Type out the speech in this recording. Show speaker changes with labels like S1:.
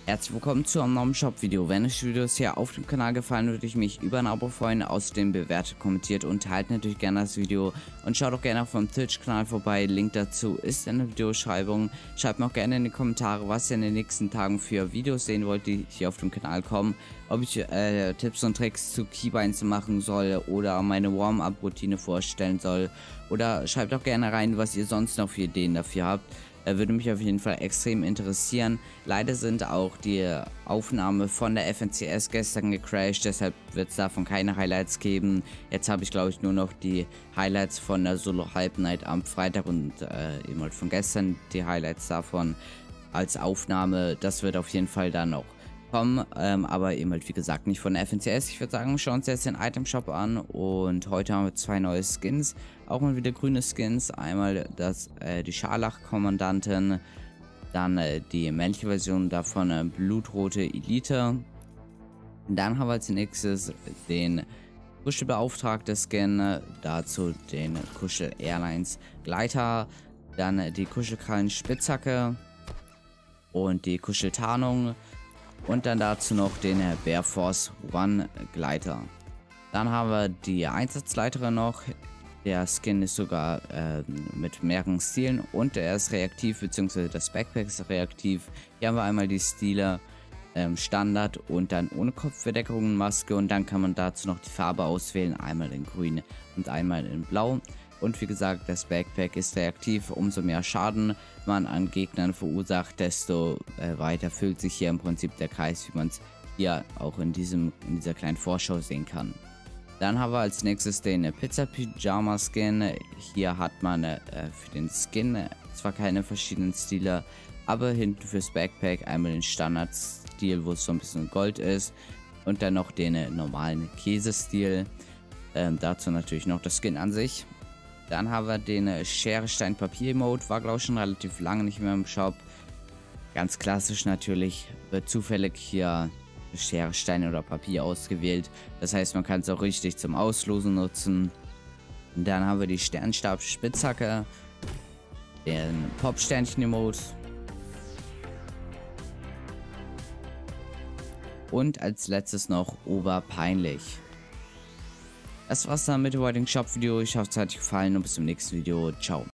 S1: Herzlich willkommen zu einem neuen Shop-Video. Wenn euch die Videos hier auf dem Kanal gefallen, würde ich mich über ein Abo freuen. Außerdem bewertet, kommentiert und teilt natürlich gerne das Video. Und schaut auch gerne auf meinem Twitch-Kanal vorbei. Link dazu ist in der Videobeschreibung. Schreibt mir auch gerne in die Kommentare, was ihr in den nächsten Tagen für Videos sehen wollt, die hier auf dem Kanal kommen. Ob ich Tipps und Tricks zu Keybinds machen soll oder meine Warm-Up-Routine vorstellen soll. Oder schreibt auch gerne rein, was ihr sonst noch für Ideen dafür habt. Würde mich auf jeden Fall extrem interessieren. Leider sind auch die Aufnahmen von der FNCS gestern gecrashed, deshalb wird es davon keine Highlights geben. Jetzt habe ich, glaube ich, nur noch die Highlights von der Solo Hype Night am Freitag und eben halt von gestern die Highlights davon als Aufnahme. Das wird auf jeden Fall dann noch kommen, aber eben halt wie gesagt nicht von der FNCS. Ich würde sagen, wir schauen uns jetzt den Item Shop an und heute haben wir zwei neue Skins, auch mal wieder grüne Skins. Einmal die Scharlach-Kommandantin, dann die männliche Version davon blutrote Elite. Dann haben wir als nächstes den Kuschelbeauftragte Skin, dazu den Kuschel Airlines Gleiter, dann die Kuschelkrallen Spitzhacke und die Kuscheltarnung. Und dann dazu noch den Bear Force One Gleiter. Dann haben wir die Einsatzleiterin noch. Der Skin ist sogar mit mehreren Stilen und er ist reaktiv, beziehungsweise das Backpack ist reaktiv. Hier haben wir einmal die Stile Standard und dann ohne Kopfbedeckung Maske. Und dann kann man dazu noch die Farbe auswählen. Einmal in grün und einmal in blau. Und wie gesagt, das Backpack ist reaktiv. Umso mehr Schaden man an Gegnern verursacht, desto weiter füllt sich hier im Prinzip der Kreis, wie man es hier auch in dieser kleinen Vorschau sehen kann. Dann haben wir als nächstes den Pizza Pyjama Skin. Hier hat man für den Skin zwar keine verschiedenen Stile, aber hinten fürs Backpack einmal den Standardstil, wo es so ein bisschen Gold ist. Und dann noch den normalen Käsestil. Dazu natürlich noch das Skin an sich. Dann haben wir den Schere, Stein, Papier Mode. War, glaube ich, schon relativ lange nicht mehr im Shop. Ganz klassisch natürlich. Wird zufällig hier Schere, Stein oder Papier ausgewählt. Das heißt, man kann es auch richtig zum Auslosen nutzen. Und dann haben wir die Sternstab Spitzhacke. Den Pop-Sternchen Mode. Und als letztes noch Oberpeinlich. Das war's dann mit dem heutigen Shop-Video. Ich hoffe, es hat euch gefallen und bis zum nächsten Video. Ciao.